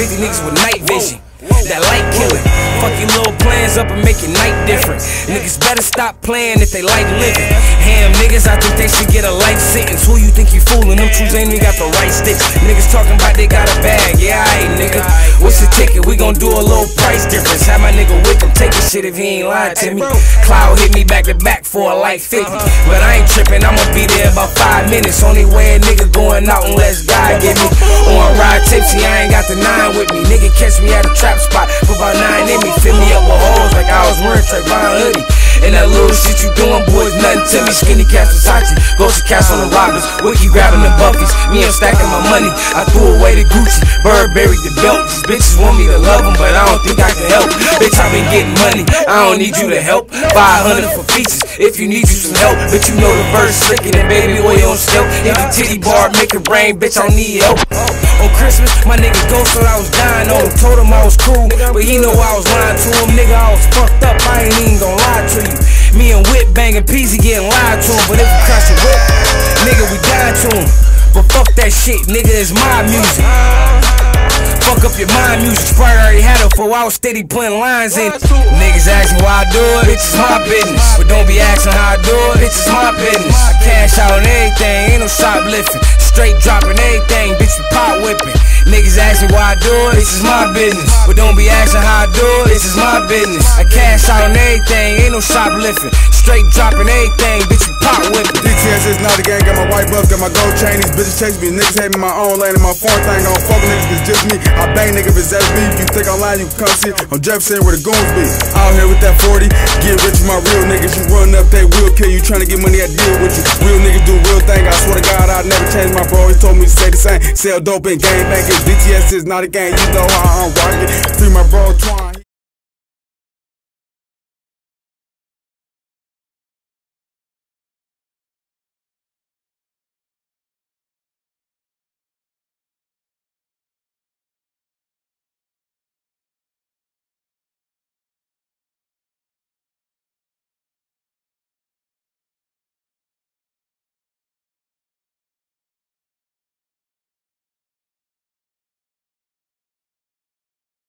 50 niggas with night vision. That light killing. Fuck your little plans up and make your night different. Niggas better stop playing if they like living. Ham niggas, I think they should get a life sentence. Who you think you fooling? Them truths ain't even got the right sticks. Niggas talking about they got a bag. Yeah, aight, nigga. What's the ticket? We gon' do a little price difference. Have my nigga with him taking shit if he ain't lying to me. Cloud hit me back to back for a like 50. But I ain't tripping, I'ma be there about 5 minutes. Only way a nigga going out unless God get me. On ride tipsy, I ain't got the 9 with me. Nigga catch me at a trap spot, put about 9 in me. Fill me up with hoes like I was wearing Trayvon hoodie. And that little shit you doing, boys, nothing to me. Skinny cats Versace, Ghost cats on the robbers. Wiki grabbing the buffies, me I'm stacking my money. I threw away the Gucci, Burberry the belt. These bitches want me to love them, but I don't think I can help. Bitch, I been getting money, I don't need you to help. 500 for features, if you need you some help. But you know the verse slicking and baby oil on stealth. If the titty bar make it rain, bitch, I don't need help. On Christmas, my nigga Ghost thought I was dying on him. Told him I was cool, but he know I was lying to him. Nigga, I was fucked up, I ain't even gon' lie to you. Me and Whip banging Peasy getting lied to him. But if you crash the whip, nigga, we dying to him. But fuck that shit, nigga, it's my music. Fuck up your mind music, Sprite already had it for I was steady putting lines in. Niggas asking why I do it, bitch, it's my business. But don't be asking how I do it, bitch, it's my business. I cash out on everything, ain't no shoplifting. Straight dropping everything, bitch, we pot whipping. Niggas asking why I do it, this is my business. But don't be asking how I do it, this is my business. I cash out on everything, ain't no shoplifting. Straight dropping everything, bitch, we pot whipping. DTS is not a gang, got my white buff, got my gold chain. These bitches chase me, niggas hate me, my own lane and my foreign thing. Don't fuck with niggas, it's just me. I bang nigga if it's SB. If you think I'm lying, you can come see it on Jefferson where the goons be. Out here with that 40, get rich with my real niggas. You run up, they will kill you. Trying to get money, I deal with you. Real niggas do real thing. I swear to God, I'll never change. My bro, he told me to say the same. Sell dope and gang bangers. DTS is not a gang, you know how I'm rocking. Free my bro Twine.